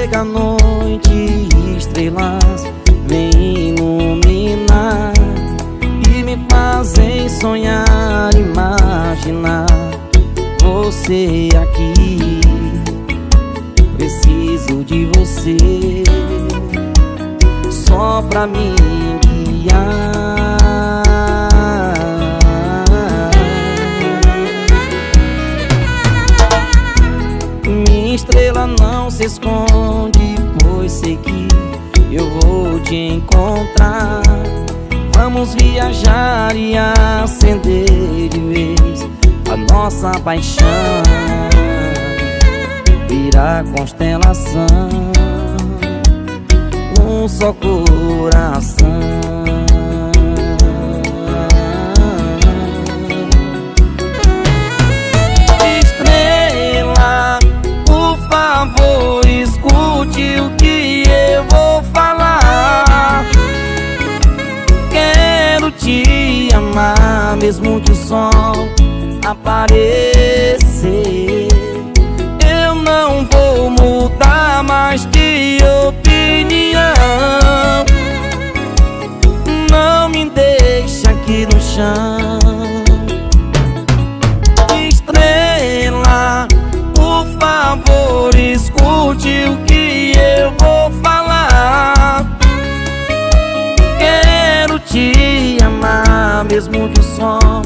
chega a noite, estrelas vêm iluminar e me fazem sonhar, imaginar você aqui. Preciso de você só pra me guiar. Minha estrela não se esconde, pois sei que eu vou te encontrar. Vamos viajar e acender de vez a nossa paixão, virar constelação, um só coração. Estrela, por favor, escute o que eu vou falar. Quero te amar, mesmo que o sol aparecer. Eu não vou mudar mais de opinião. Não me deixa aqui no chão. Estrela, por favor, escute o que eu vou falar. Quero te amar, mesmo que o sol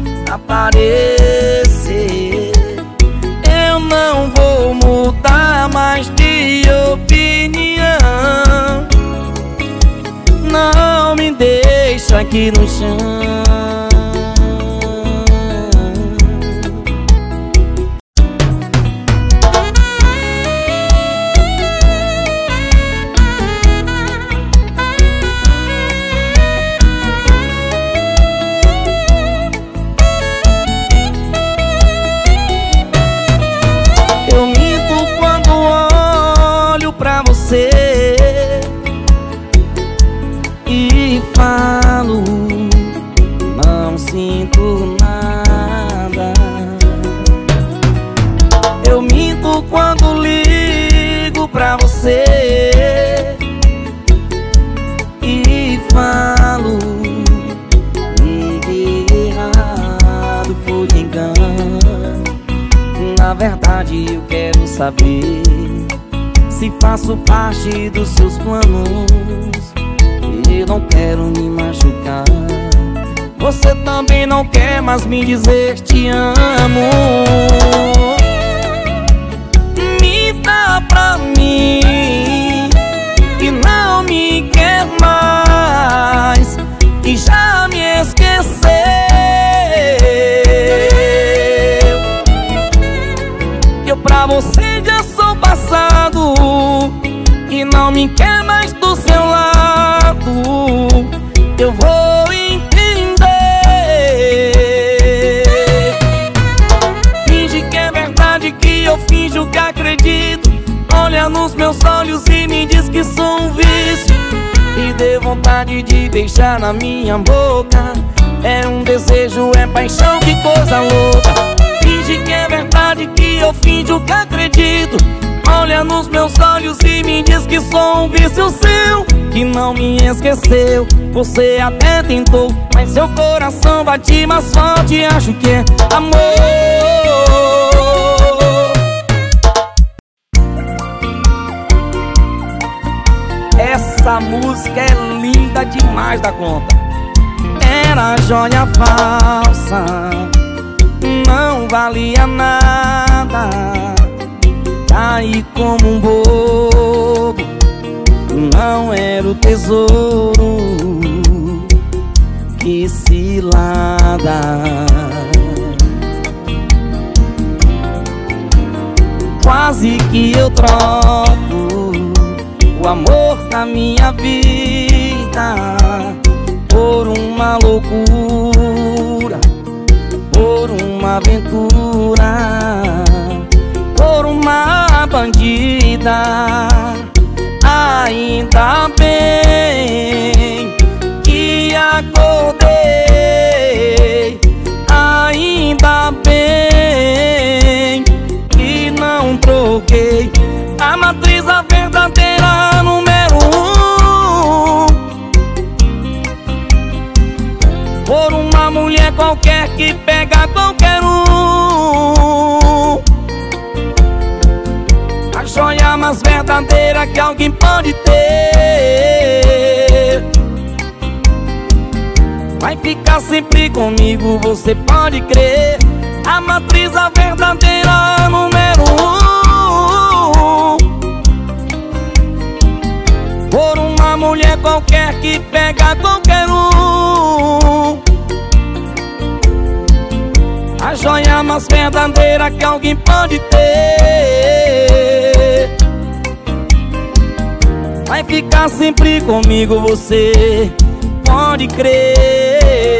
aparecer. Eu não vou mudar mais de opinião. Não me deixa aqui no chão. E falo, não sinto nada. Eu minto quando ligo pra você e falo, liguei errado, foi engano. Na verdade eu quero saber se faço parte dos seus planos. Eu não quero me machucar. Você também não quer mais me dizer te amo. Minta pra mim que não me quer mais, que já me esqueceu. Eu pra você já sou passado e não me quer mais do seu lado. Eu vou entender. Finge que é verdade que eu finjo que acredito. Olha nos meus olhos e me diz que sou um vício. E dê vontade de beijar na minha boca. É um desejo, é paixão, que coisa louca. Finge que é verdade que eu finjo que acredito. Olha nos meus olhos e me diz que sou um vício seu, que não me esqueceu. Você até tentou, mas seu coração bate mais forte. Acho que é amor. Essa música é linda demais da conta. Era joia falsa, não valia nada. Caí como um bobo, não era o tesouro. Que cilada. Quase que eu troco o amor da minha vida por uma loucura, por uma aventura, por uma bandida. Ainda bem que acordei, ainda bem que não troquei a matriz, a verdade qualquer que pega qualquer um. A joia mais verdadeira que alguém pode ter. Vai ficar sempre comigo, você pode crer. A matriz, a verdadeira número 1. Por uma mulher qualquer que pega qualquer um. A joia mais verdadeira que alguém pode ter. Vai ficar sempre comigo, você pode crer.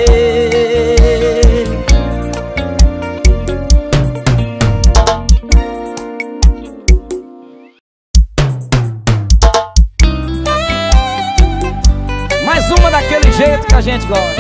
Mais uma daquele jeito que a gente gosta.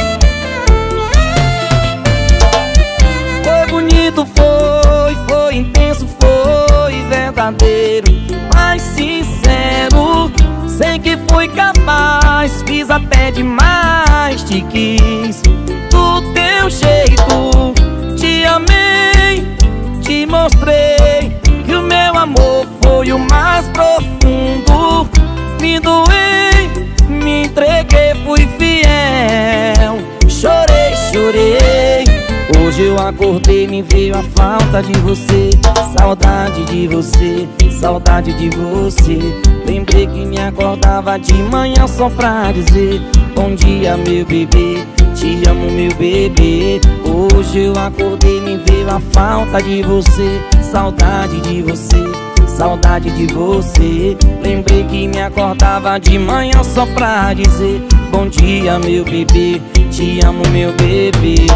Foi bonito, foi intenso, foi verdadeiro, mas sincero. Sei que fui capaz, fiz até demais, te quis do teu jeito. Te amei, te mostrei que o meu amor foi o mais profundo. Me doei, me entreguei, fui fiel. Chorei, chorei. Hoje eu acordei, me veio a falta de você. Saudade de você, saudade de você. Lembrei que me acordava de manhã só pra dizer bom dia, meu bebê, te amo, meu bebê. Hoje eu acordei, me veio a falta de você. Saudade de você, saudade de você. Lembrei que me acordava de manhã só pra dizer bom dia, meu bebê, te amo, meu bebê.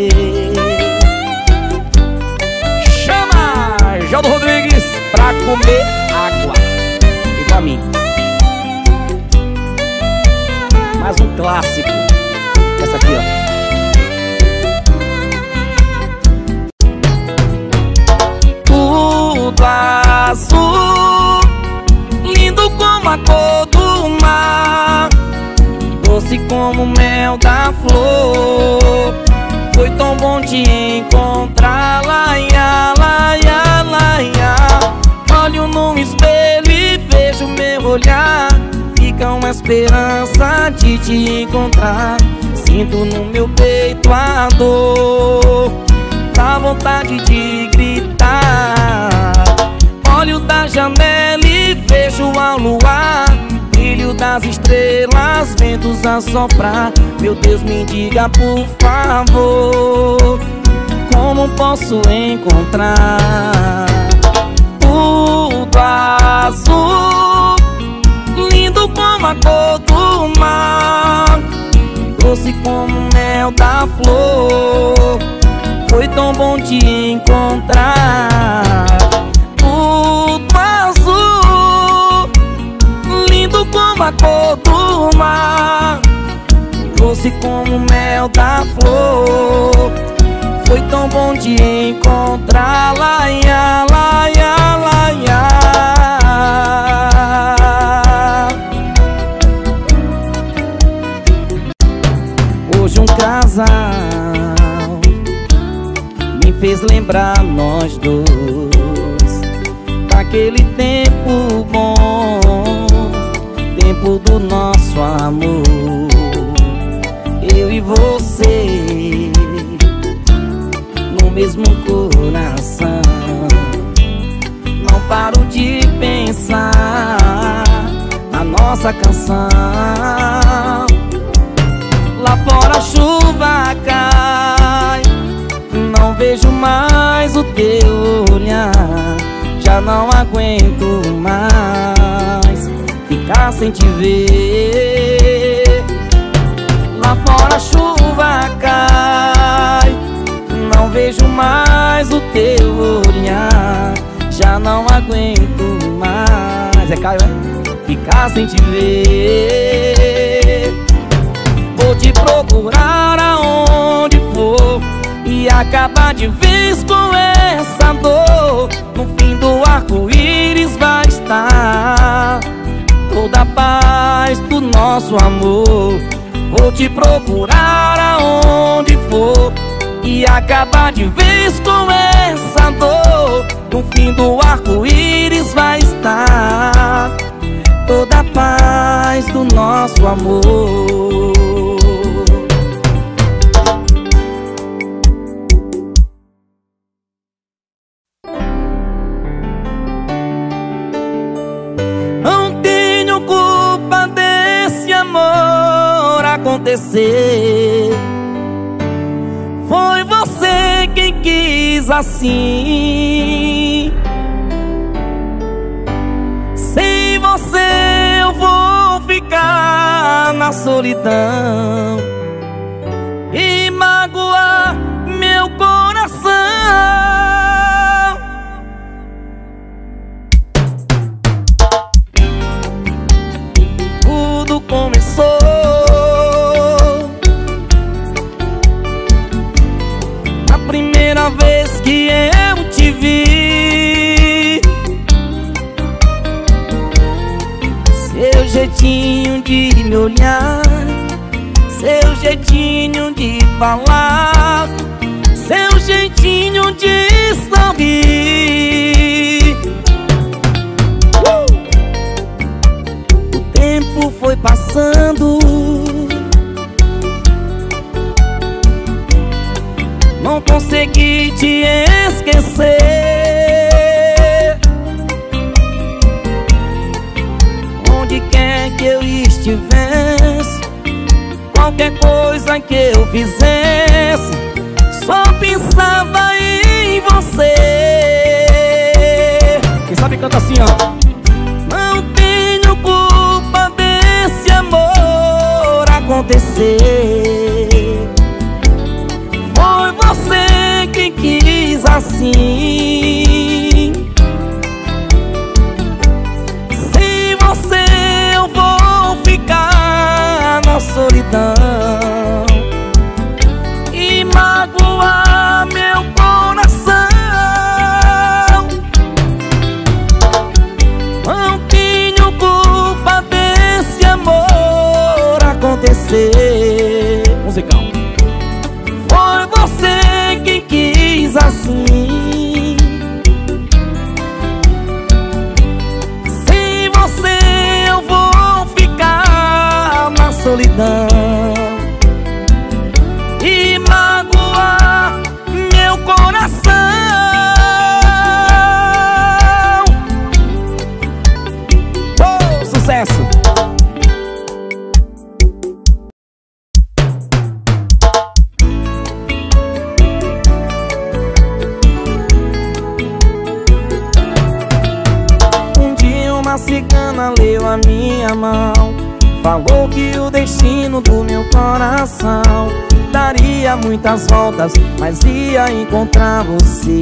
Chama Jaldo Rodrigues pra comer água. E pra mim mais um clássico. Essa aqui, ó. Tudo azul, lindo como a cor do mar, doce como o mel da flor. Foi tão bom te encontrar, laia, laia, laia. Olho no espelho e vejo meu olhar. Fica uma esperança de te encontrar. Sinto no meu peito a dor, dá vontade de gritar. Olho da janela e vejo ao luar, brilho das estrelas, ventos a soprar. Meu Deus, me diga por favor, como posso encontrar tudo azul, lindo como a cor do mar, doce como o mel da flor. Foi tão bom te encontrar. Tudo azul, lindo como a cor do mar, doce como o mel da flor. Foi tão bom te encontrar, laia, laia, laia. Hoje um casal me fez lembrar nós dois, daquele tempo bom, tempo do nosso amor. Eu e você no mesmo coração. Não paro de pensar na nossa canção. Lá fora a chuva cai, não vejo mais o teu olhar. Já não aguento mais ficar sem te ver. Lá fora a chuva cai, não vejo mais o teu olhar. Já não aguento mais. É Caio, é? Ficar sem te ver. Vou te procurar aonde for e acabar de vez com essa dor. No fim do arco-íris vai estar toda a paz do nosso amor. Vou te procurar aonde for e acabar de vez com essa dor. No fim do arco-íris vai estar toda a paz do nosso amor. Não tenho culpa desse amor acontecer. Foi você quem quis assim. Sem você eu vou ficar na solidão e magoar meu coração. Tudo começou a primeira vez que eu te vi. Seu jeitinho de me olhar, seu jeitinho de falar, seu jeitinho de sorrir. O tempo foi passando, não consegui te esquecer. Onde quer que eu estivesse, qualquer coisa que eu fizesse, só pensava em você. Quem sabe canta assim, ó. Não tenho culpa desse amor acontecer. Foi você quem quis assim. Sem você eu vou ficar na solidão e magoar meu coração. Não tenho culpa desse amor acontecer. Musical. Foi você quem quis assim. Sem você eu vou ficar na solidão e magoar meu coração. Oh, sucesso! Cigana leu a minha mão, falou que o destino do meu coração daria muitas voltas, mas ia encontrar você.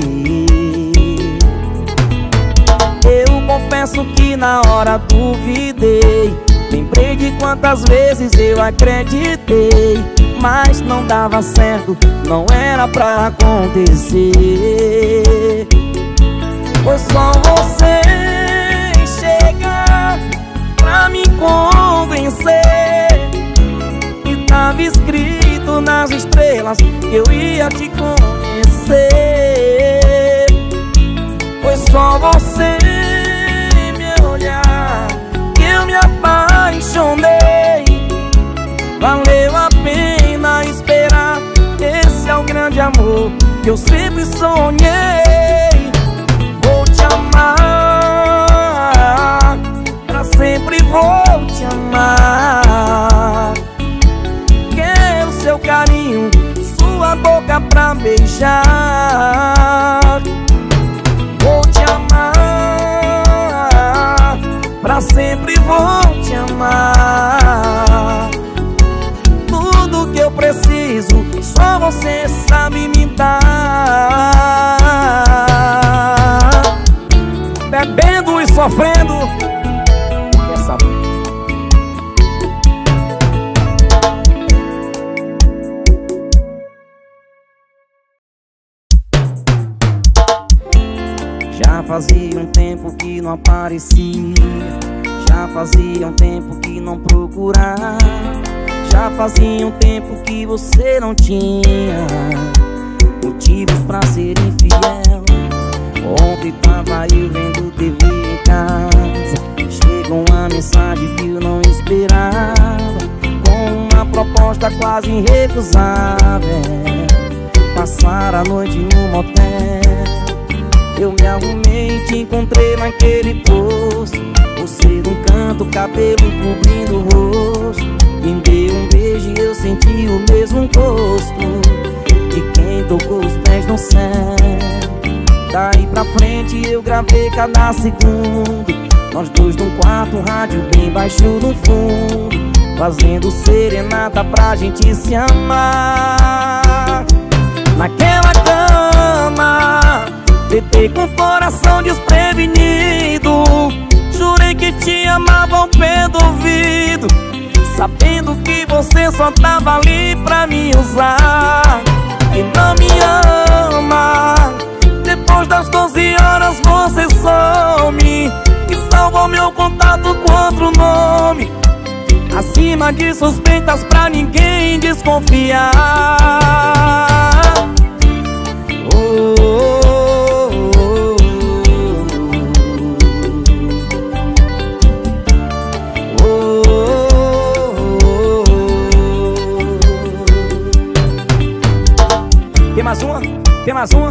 Eu confesso que na hora duvidei, lembrei de quantas vezes eu acreditei, mas não dava certo, não era pra acontecer. Foi só você chegar pra me convencer que tava escrito nas estrelas que eu ia te conhecer. Foi só você me olhar que eu me apaixonei. Valeu a pena esperar, esse é o grande amor que eu sempre sonhei. Vou te amar, pra sempre vou te amar. Quero seu carinho, sua boca pra beijar. Vou te amar, pra sempre vou te amar. Tudo que eu preciso, só você sabe me dar. Bebendo e sofrendo, quer saber? Já fazia um tempo que não aparecia, já fazia um tempo que não procurava, Já fazia um tempo que você não tinha motivos pra ser infiel. Ontem tava eu vendo TV em casa, chegou uma mensagem que eu não esperava, com uma proposta quase irrecusável: passar a noite no motel. Eu me arrumei e te encontrei naquele posto, você num canto, cabelo cobrindo o rosto. Me deu um beijo e eu senti o mesmo gosto de quem tocou os pés no céu. Daí pra frente eu gravei cada segundo, nós dois num quarto, rádio bem baixo no fundo, fazendo serenata pra gente se amar. Naquela cama, deitei com o coração desprevenido, jurei que te amava ao pé do ouvido, sabendo que você só tava ali pra me usar. E não me ama. Depois das 12 horas você some e salvou meu contato com outro nome, acima de suspeitas pra ninguém desconfiar. Oh, oh, oh, oh, oh, oh. Tem mais uma? Tem mais uma?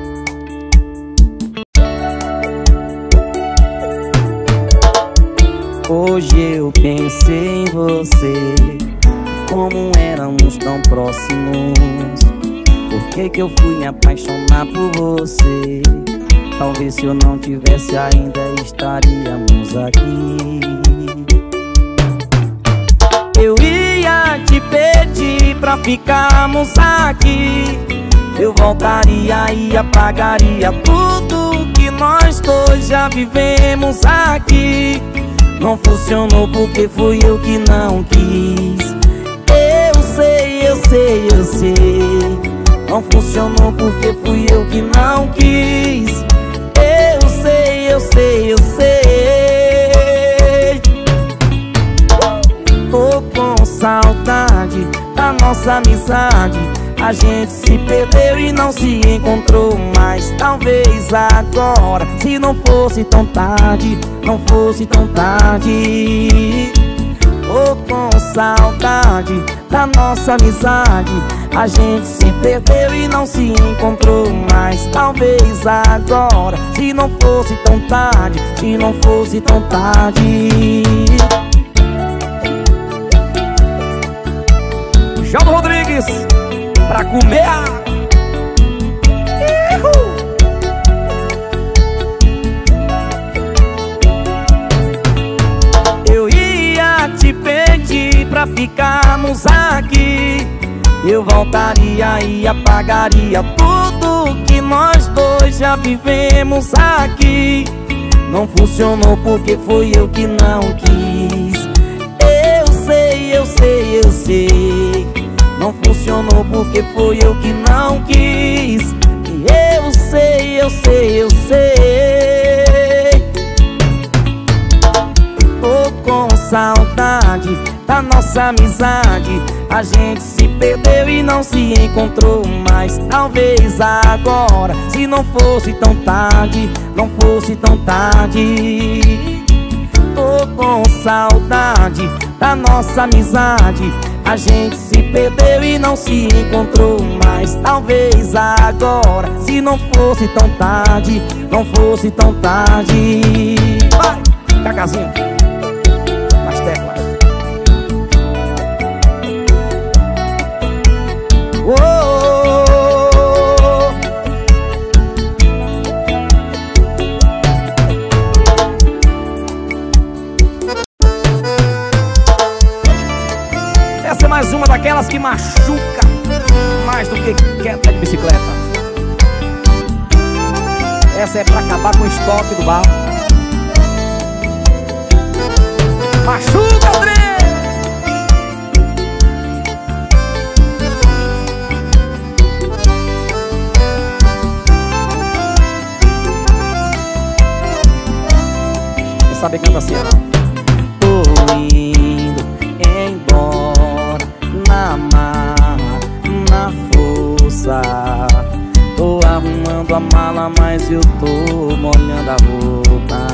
Hoje eu pensei em você, como éramos tão próximos. Por que eu fui me apaixonar por você? Talvez se eu não tivesse ainda estaríamos aqui. Eu ia te pedir pra ficarmos aqui, eu voltaria e apagaria tudo que nós dois já vivemos aqui. Não funcionou porque fui eu que não quis. Eu sei, eu sei, eu sei. Não funcionou porque fui eu que não quis. Eu sei, eu sei, eu sei. Tô com saudade da nossa amizade. A gente se perdeu e não se encontrou mais. Talvez agora, se não fosse tão tarde, não fosse tão tarde. Tô com saudade da nossa amizade. A gente se perdeu e não se encontrou mais. Talvez agora, se não fosse tão tarde, se não fosse tão tarde. João Rodrigues, pra comer. Eu ia te pedir pra ficarmos aqui, eu voltaria e apagaria tudo que nós dois já vivemos aqui. Não funcionou porque fui eu que não quis. Eu sei, eu sei, eu sei. Não funcionou porque fui eu que não quis. E eu sei, eu sei, eu sei. Tô com saudade da nossa amizade. A gente se perdeu e não se encontrou mais. Talvez agora, se não fosse tão tarde, não fosse tão tarde. Tô com saudade da nossa amizade. A gente se perdeu e não se encontrou mais. Talvez agora, se não fosse tão tarde, não fosse tão tarde. Vai, Cacazinho, mais teclas. Oh, essa é mais uma daquelas que machuca mais do que queda de bicicleta. Essa é pra acabar com o estoque do bar. Machuca, André! Quem sabe canta assim, não? Tô indo embora, eu tô molhando a roupa.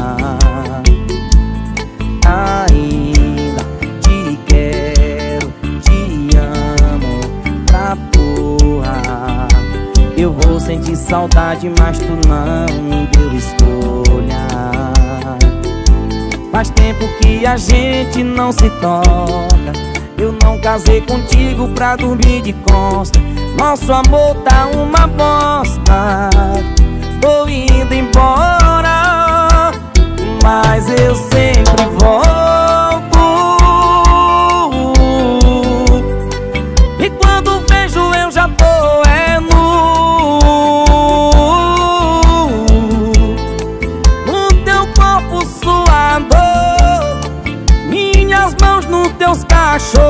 Ainda te quero, te amo pra porra. Eu vou sentir saudade, mas tu não me deu escolha. Faz tempo que a gente não se toca. Eu não casei contigo pra dormir de costa. Nosso amor tá uma bosta. Tô indo embora, mas eu sempre volto. E quando vejo eu já tô no teu corpo suado, minhas mãos nos teus cachos.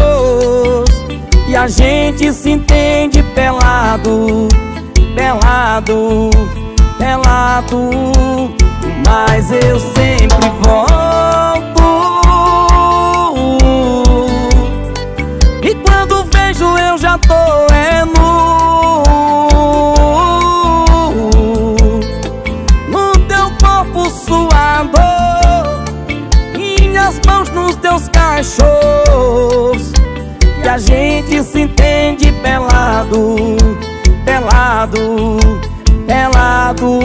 E a gente se entende pelado, pelado, pelado, mas eu sempre volto. E quando vejo eu já tô no teu corpo suado, minhas mãos nos teus cachos. E a gente se entende pelado, pelado, pelado.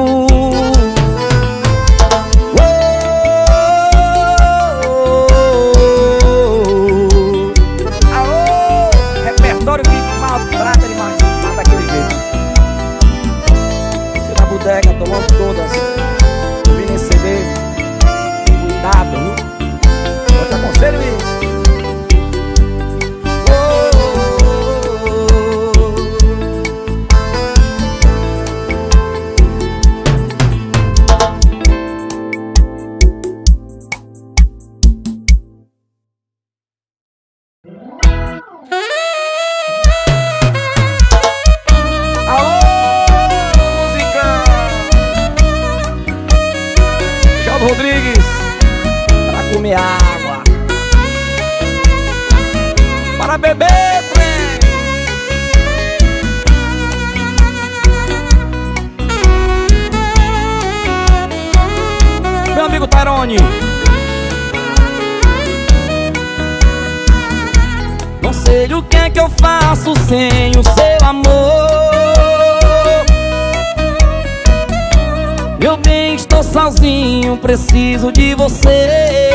Aô, repertório que maltrata demais, tá daquele jeito. Se na bodega tomando todas, ouvindo esse CD, cuidado, viu? Eu te aconselho isso. Rodrigues, pra comer água, para beber, trem. Meu amigo Tyrone, não sei o que é que eu faço sem o seu amor. Meu bem, estou sozinho, preciso de você.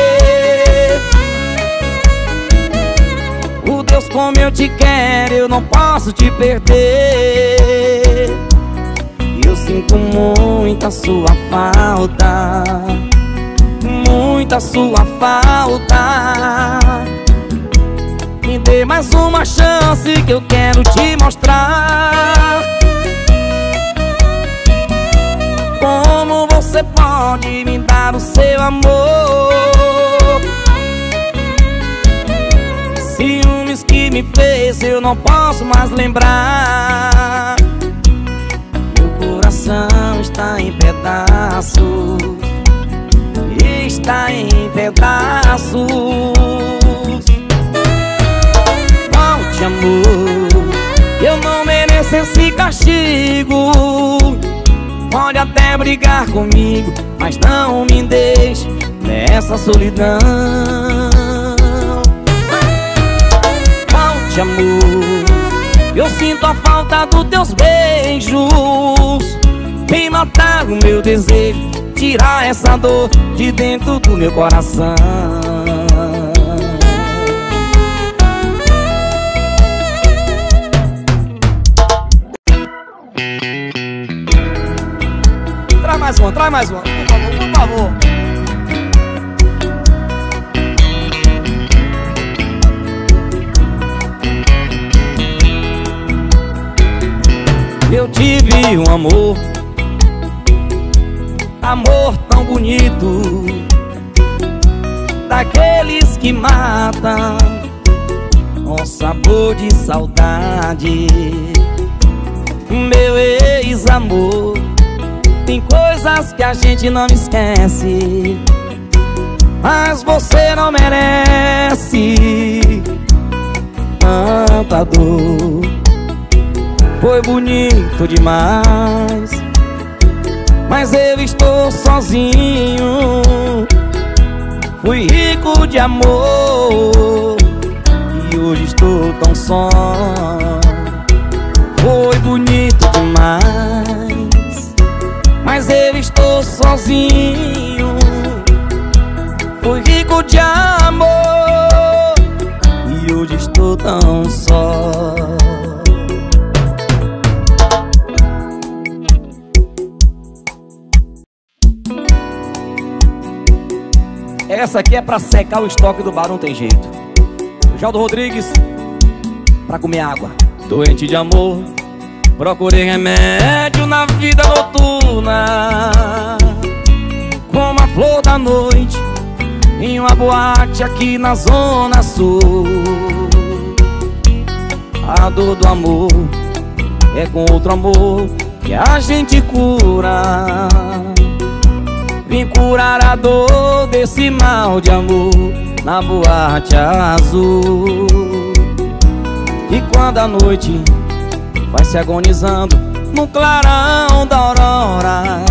Oh Deus, como eu te quero, eu não posso te perder. Eu sinto muita sua falta, muita sua falta. Me dê mais uma chance que eu quero te mostrar como você pode me dar o seu amor. Ciúmes que me fez eu não posso mais lembrar. Meu coração está em pedaços, está em pedaços. Volte, amor, eu não mereço esse castigo. Pode até brigar comigo, mas não me deixe nessa solidão. Volte, amor, eu sinto a falta dos teus beijos. Vem matar o meu desejo, tirar essa dor de dentro do meu coração. Traz mais uma, por favor, por favor. Eu tive um amor, amor tão bonito, daqueles que matam com sabor de saudade. Meu ex-amor, tem coisas que a gente não esquece, mas você não merece tanta dor. Foi bonito demais mas eu estou sozinho. Fui rico de amor e hoje estou tão só. Foi bonito demais, mas eu estou sozinho. Fui rico de amor e hoje estou tão só. Essa aqui é pra secar o estoque do bar, não tem jeito. Jaldo Rodrigues, pra comer água. Doente de amor, procurei remédio na vida noturna, como a flor da noite em uma boate aqui na Zona Sul. A dor do amor é com outro amor que a gente cura. Vim curar a dor desse mal de amor na boate azul. E quando a noite vai se agonizando no clarão da aurora,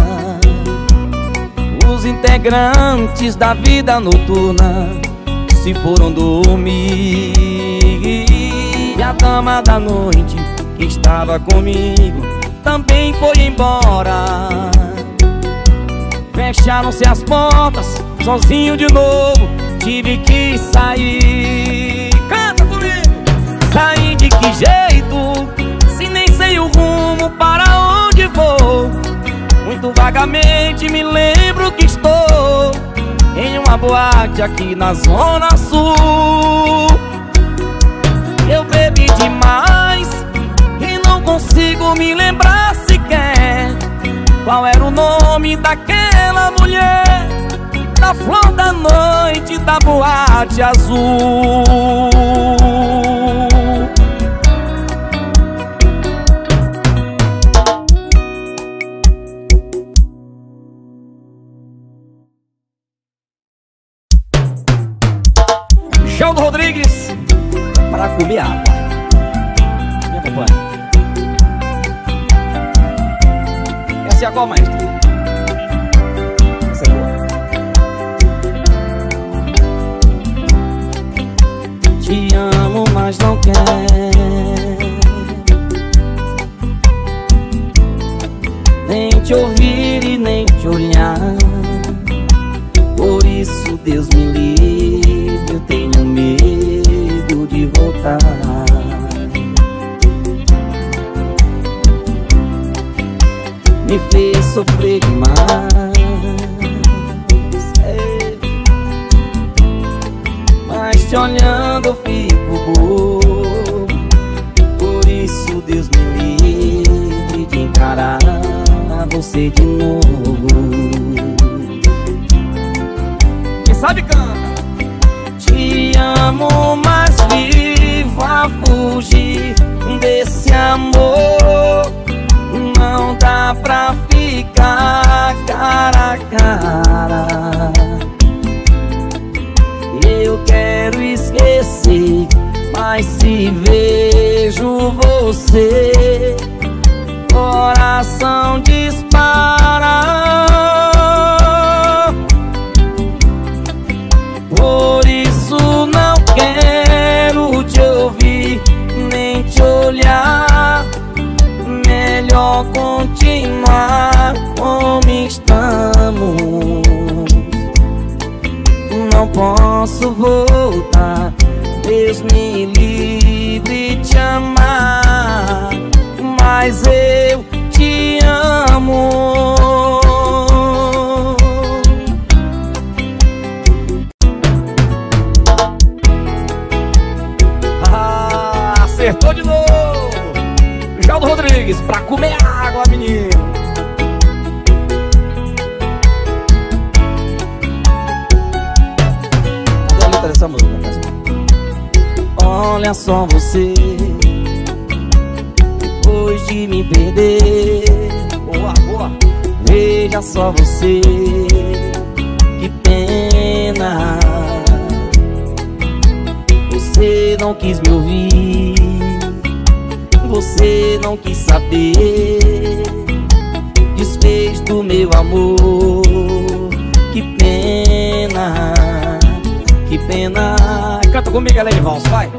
os integrantes da vida noturna se foram dormir. E a dama da noite que estava comigo também foi embora. Fecharam-se as portas, sozinho de novo, tive que sair. Canta comigo! Sair de que jeito, se nem sei o rumo para onde vou? Muito vagamente me lembro que estou em uma boate aqui na Zona Sul. Eu bebi demais e não consigo me lembrar sequer qual era o nome daquela mulher, da flor da noite da boate azul. Jaldo Rodrigues, para comer água. Me acompanha. Essa é qual, maestro? Essa é boa. Te amo, mas não quer nem te ouvir e nem te olhar. Por isso, Deus me livre, eu tenho medo de voltar. Me fez sofrer demais, mas te olhando eu fico bobo. Por isso Deus me livre de encarar você de novo. Quem sabe canta. Te amo, mas vivo a fugir desse amor. Não dá pra ficar cara a cara. Eu quero esquecer, mas se vejo você, coração dispara. Por isso não quero te ouvir, nem te olhar. Melhor continuar como estamos. Não posso voltar, Deus me livre de amar, mas eu te amo. Acertou de novo. Jaldo Rodrigues, pra comer água, menino. Cadê a letra dessa música? Olha só você, depois de me perder. Boa, boa. Veja só você, que pena. Você não quis me ouvir, você não quis saber. despeito, meu amor. Que pena, que pena. Canta comigo, Ellen Vals, vai.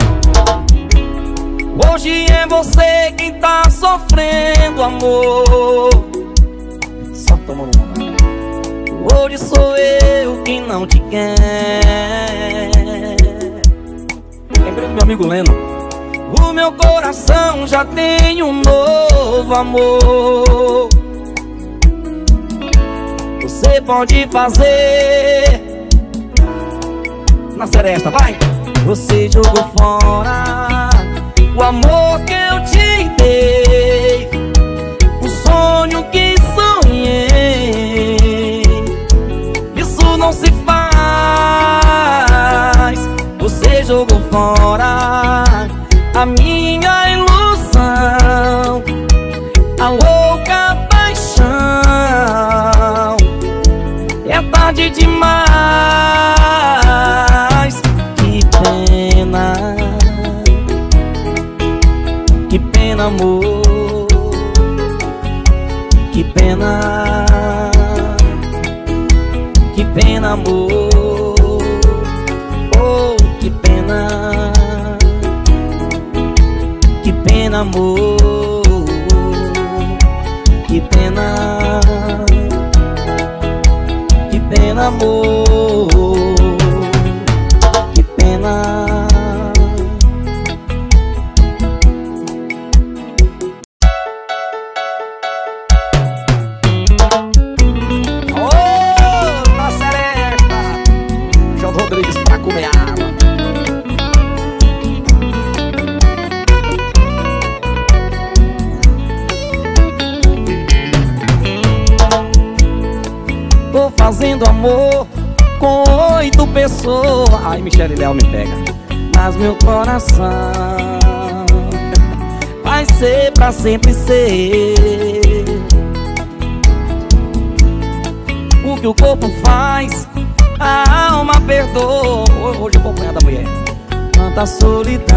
Hoje é você quem tá sofrendo, amor. Só toma no momento. Hoje sou eu quem não te quer. Lembrei do meu amigo Leno. O meu coração já tem um novo amor. Você pode fazer na seresta, vai. Você jogou fora o amor que eu te dei, o sonho que sonhei. Isso não se faz. Você jogou fora a minha ilusão, a louca paixão. É tarde demais. Que pena, que pena, amor. Que pena, que pena, amor. Oh, que pena, que pena, amor. Que pena, que pena, amor. Que pena. Pra comer água. Tô fazendo amor com 8 pessoas. Ai, Michele Léo me pega. Mas meu coração vai ser pra sempre ser. O que o corpo faz, a alma perdoa. Hoje eu vou apanhar da mulher. Tanta solidão,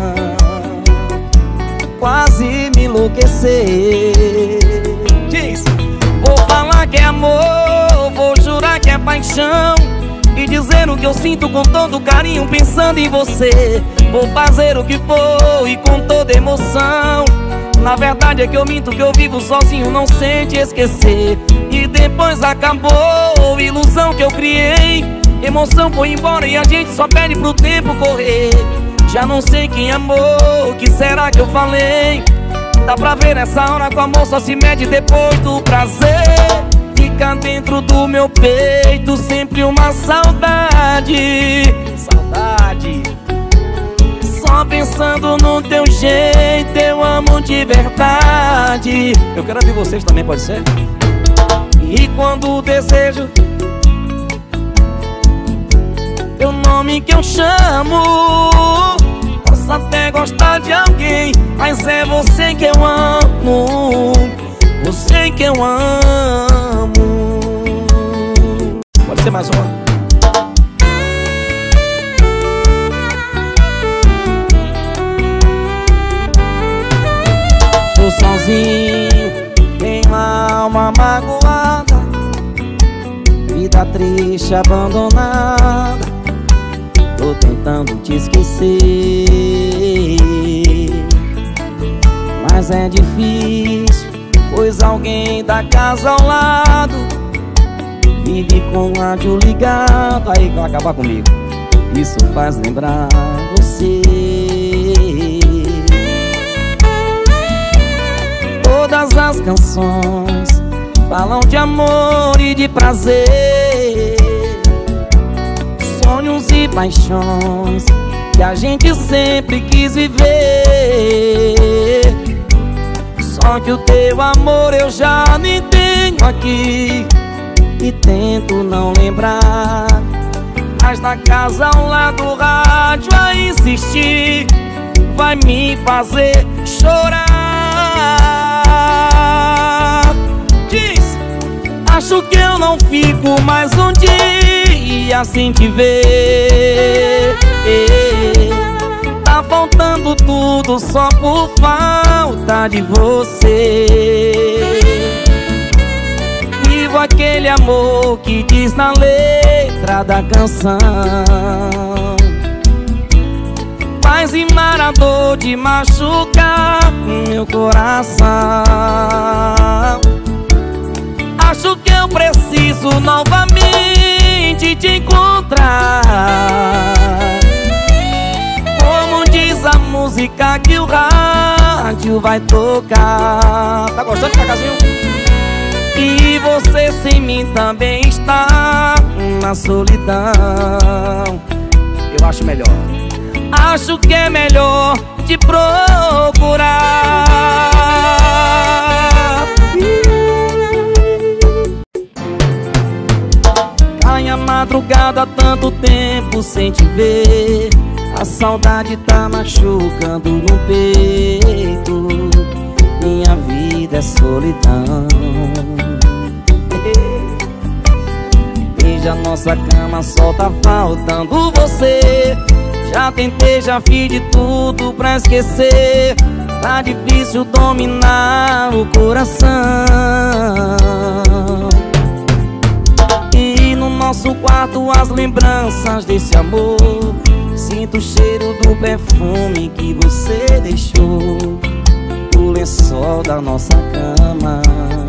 quase me enlouquecer. Diz, vou falar que é amor, vou jurar que é paixão, e dizer o que eu sinto com todo carinho, pensando em você. Vou fazer o que for e com toda emoção. Na verdade é que eu minto, que eu vivo sozinho, não sente esquecer. E depois acabou, ilusão que eu criei. Emoção foi embora e a gente só pede pro tempo correr. Já não sei quem amou, o que será que eu falei? Dá pra ver nessa hora que o amor só se mede depois do prazer. Fica dentro do meu peito sempre uma saudade. Saudade. Só pensando no teu jeito, eu amo de verdade. Eu quero ouvir vocês também, pode ser? E quando o desejo teu nome que eu chamo, posso até gostar de alguém, mas é você que eu amo. Você que eu amo. Pode ser mais uma? Tô sozinho, tenho a alma magoada, vida triste, abandonada. Tô tentando te esquecer, mas é difícil, pois alguém da casa ao lado vive com o rádio ligado. Aí vai acabar comigo. Isso faz lembrar você. Todas as canções falam de amor e de prazer, sonhos e paixões que a gente sempre quis viver. Só que o teu amor eu já nem tenho aqui, e tento não lembrar, mas na casa ao lado do rádio a insistir vai me fazer chorar. Diz, acho que eu não fico mais um dia sem te ver. Tá faltando tudo só por falta de você. vivo aquele amor que diz na letra da canção. Faz rimar a dor de machucar meu coração. Acho que eu preciso novamente te encontrar. Como diz a música que o rádio vai tocar. Tá gostando, Cacazinho? E você sem mim também está na solidão. Eu acho melhor. Acho que é melhor te procurar. Cai a madrugada, tanto tempo sem te ver. A saudade tá machucando no peito. Minha vida é solidão. Veja nossa cama, só tá faltando você. Já tentei, já fiz de tudo pra esquecer. Tá difícil dominar o coração. E no nosso quarto as lembranças desse amor. Sinto o cheiro do perfume que você deixou no lençol da nossa cama.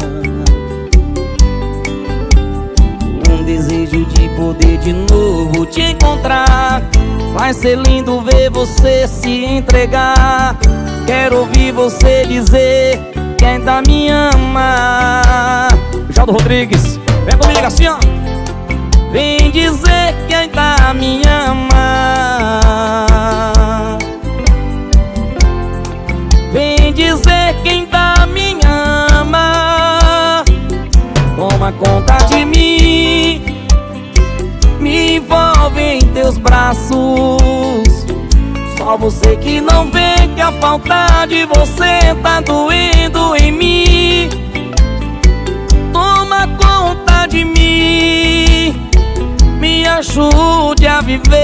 Um desejo de poder de novo te encontrar. Vai ser lindo ver você se entregar. Quero ouvir você dizer que ainda me ama. Jaldo Rodrigues, vem comigo assim, ó. Vem dizer que ainda me ama. Vem dizer que ainda me ama. Toma conta de mim, me envolve em teus braços. Só você que não vê que a falta de você tá doendo em mim. Toma conta de mim, me ajude a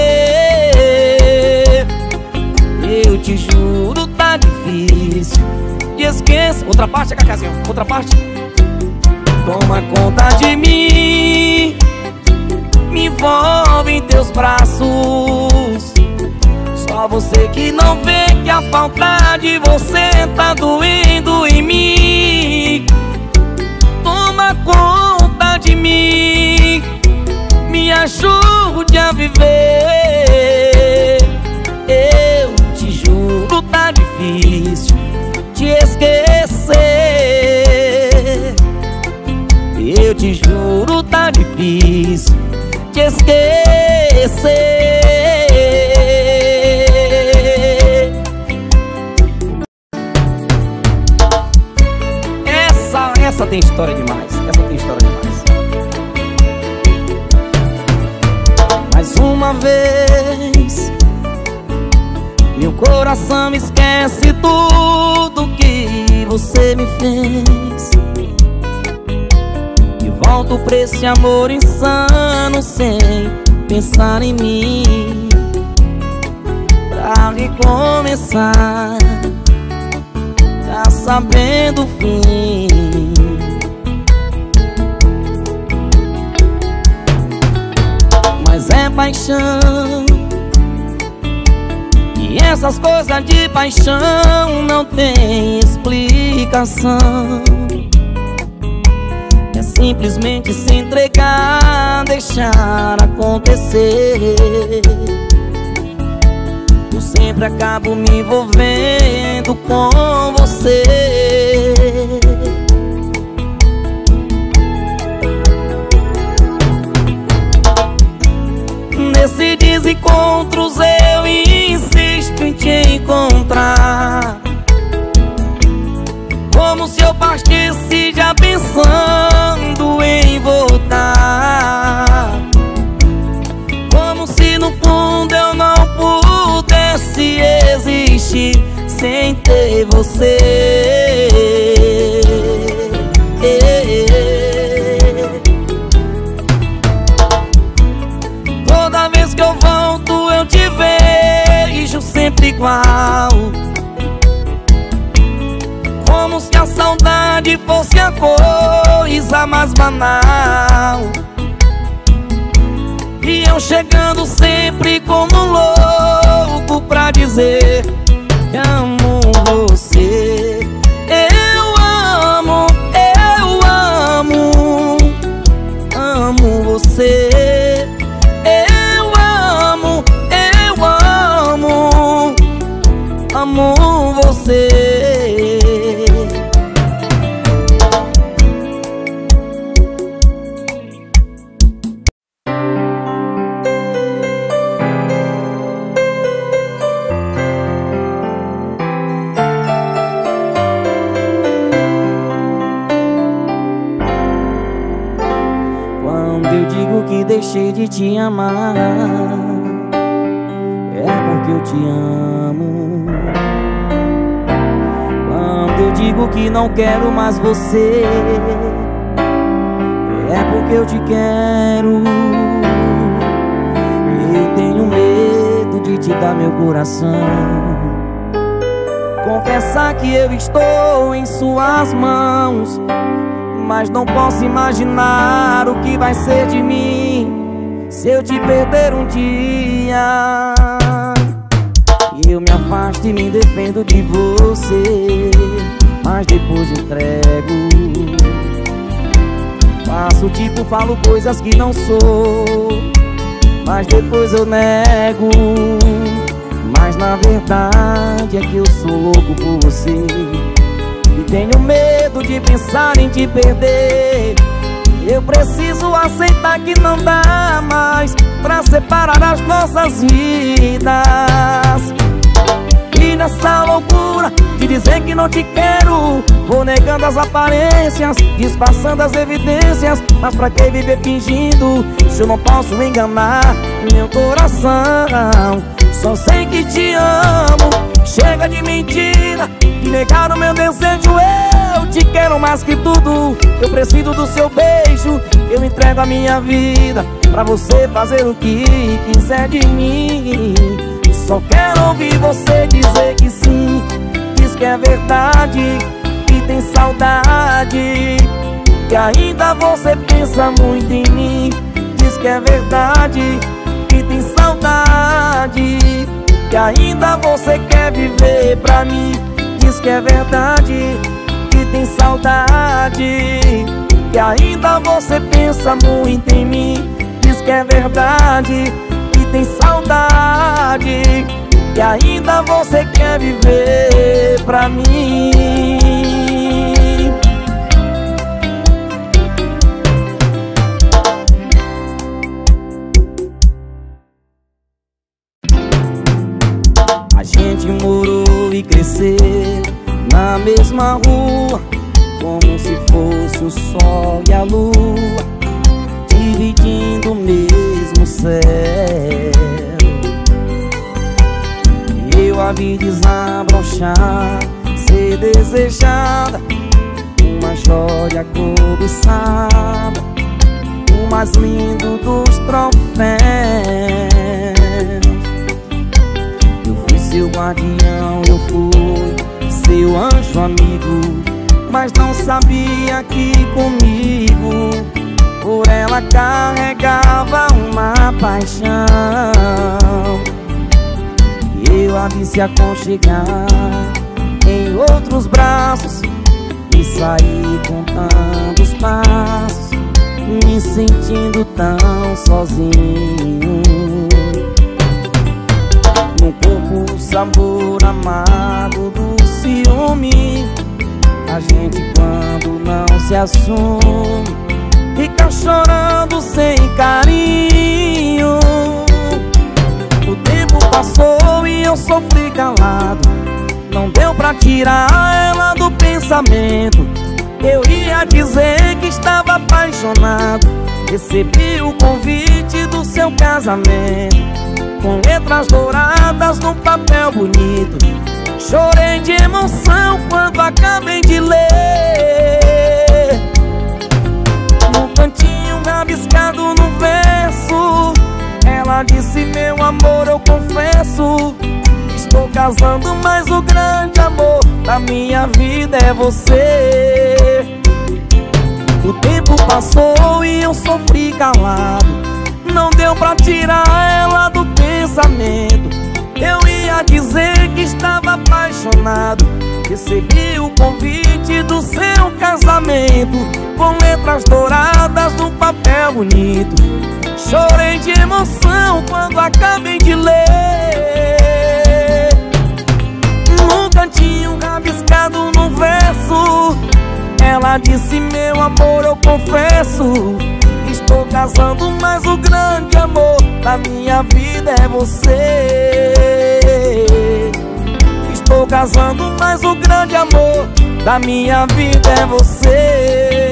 viver. Eu te juro, tá difícil de esquecer. Outra parte, Cacazinho, outra parte. Toma conta de mim, me envolve em teus braços. Só você que não vê que a falta de você tá doendo em mim. Toma conta de mim, me ajude a viver. Eu te juro, tá difícil te esquecer. Eu te juro, tá difícil te esquecer. Essa tem história demais. Essa tem história demais. Mais uma vez, meu coração esquece tudo que você me fez. E volto pra esse amor insano sem pensar em mim. Pra recomeçar, tá sabendo o fim. Mas é paixão, e essas coisas de paixão não tem explicação. É simplesmente se entregar, deixar acontecer. Eu sempre acabo me envolvendo com você. Nesses desencontros eu insisto em te encontrar, como se eu partisse já pensando em voltar. Como se no fundo eu não pudesse existir sem ter você. Toda vez que eu volto eu te vejo sempre igual, como se a saudade fosse a coisa mais banal, e eu chegando sempre como louco pra dizer que amo você. Amo você. Amo você. Quando eu digo que deixei de te amar, é porque eu te amo. Quando eu digo que não quero mais você, é porque eu te quero. Eu tenho medo de te dar meu coração, confessar que eu estou em suas mãos, mas não posso imaginar o que vai ser de mim se eu te perder um dia. Eu me afasto e me defendo de você, mas depois entrego. Faço tipo, falo coisas que não sou, mas depois eu nego. Mas na verdade é que eu sou louco por você e tenho medo de pensar em te perder. Eu preciso aceitar que não dá mais pra separar as nossas vidas. E nessa loucura de dizer que não te quero, vou negando as aparências, disfarçando as evidências. Mas pra que viver fingindo se eu não posso enganar meu coração? Só sei que te amo, chega de mentira, de negar o meu desejo. Eu te quero mais que tudo, eu preciso do seu beijo. Eu entrego a minha vida pra você fazer o que quiser de mim. Só quero ouvir você dizer que sim, diz que é verdade, que tem saudade, que ainda você pensa muito em mim. Diz que é verdade, que tem saudade, que ainda você quer viver pra mim. Diz que é verdade, que tem saudade, que ainda você pensa muito em mim. Diz que é verdade, que tem saudade, que ainda você quer viver pra mim. A gente morou e cresceu na mesma rua, como se fosse o sol e a lua, dividindo o mesmo céu. Eu a vi desabrochar, ser desejada, uma joia cobiçada, o mais lindo dos troféus. Eu fui seu guardião, eu fui seu anjo amigo, mas não sabia que comigo por ela carregava uma paixão. Eu a vi se aconchegar em outros braços e saí contando os passos, me sentindo tão sozinho. No corpo o sabor amargo do ciúme, a gente quando não se assume fica chorando sem carinho. O tempo passou e eu sofri calado, não deu pra tirar ela do pensamento. Eu ia dizer que estava apaixonado, recebi o convite do seu casamento, com letras douradas num papel bonito. Chorei de emoção quando acabei de ler. No cantinho rabiscado no verso, ela disse: meu amor, eu confesso, estou casando, mas o grande amor da minha vida é você. O tempo passou e eu sofri calado, não deu pra tirar ela do pensamento. Eu ia dizer que estava apaixonado, recebi o convite do seu casamento, com letras douradas num papel bonito. Chorei de emoção quando acabei de ler. Num cantinho rabiscado no verso, ela disse: meu amor, eu confesso, estou casando, mas o grande amor da minha vida é você. Estou casando, mas o grande amor da minha vida é você.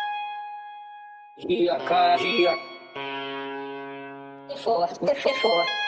Dia,